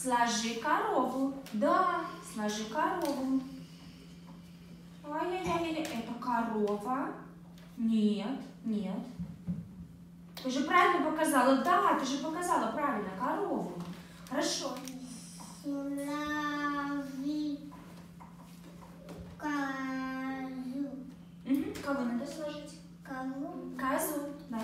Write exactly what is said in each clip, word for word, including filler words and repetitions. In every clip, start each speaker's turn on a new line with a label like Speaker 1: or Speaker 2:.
Speaker 1: Сложи корову. Да, сложи корову. Ай-яй-яй, это корова. Нет, нет. Ты же правильно показала. Да, ты же показала правильно корову. Хорошо.
Speaker 2: Сложи козу.
Speaker 1: Угу. Кого надо сложить?
Speaker 2: Козу.
Speaker 1: Козу, да.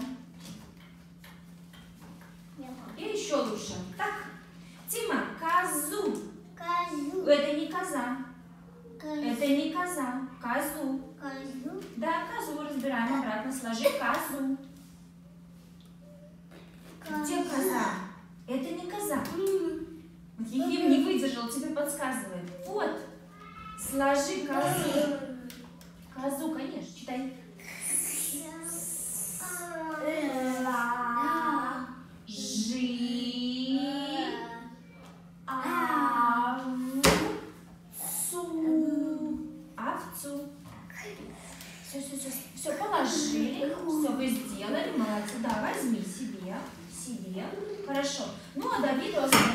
Speaker 1: И еще лучше. Так, Тима, козу.
Speaker 2: Козу.
Speaker 1: Это не коза.
Speaker 2: Козу.
Speaker 1: Это не коза. Козу.
Speaker 2: Козу.
Speaker 1: Да, козу разбираем обратно. Сложи козу. Где коза? Это не коза. Вот Ефим не выдержал, тебе подсказывает. Вот. Сложи козу. Козу, конечно. Читай. Ла. Жи. Овцу. Овцу. Все, все, все. Все положили. Все вы сделали. Молодцы. Да, возьми себе. Себе. Хорошо. Ну, а Давиду